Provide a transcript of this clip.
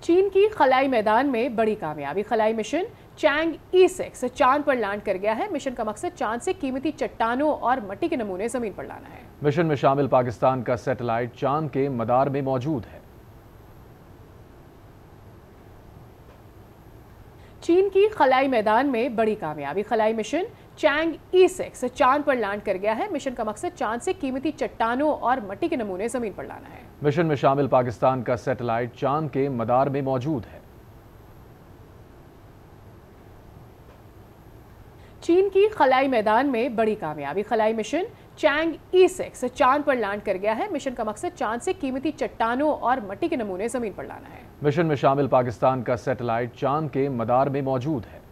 चीन की खलाई मैदान में बड़ी कामयाबी। खलाई मिशन चैंग E6 चांद पर लैंड कर गया है। मिशन का मकसद चांद से कीमती चट्टानों और मिट्टी के नमूने जमीन पर लाना है। मिशन में शामिल पाकिस्तान का सैटेलाइट चांद के मदार में मौजूद है। चीन की खलाई मैदान में बड़ी कामयाबी। खलाई मिशन चैंग E6 चांद पर लैंड कर गया है। मिशन का मकसद चांद से कीमती चट्टानों और मिट्टी के नमूने जमीन पर लाना है। मिशन में शामिल पाकिस्तान का सैटेलाइट चांद के मदार में मौजूद है। चीन की खलाई मैदान में बड़ी कामयाबी। खलाई मिशन चैंग E6 चांद पर लैंड कर गया है। मिशन का मकसद चांद से कीमती चट्टानों और मिट्टी के नमूने जमीन पर लाना है। मिशन में शामिल पाकिस्तान का सैटेलाइट चांद के मदार में मौजूद है।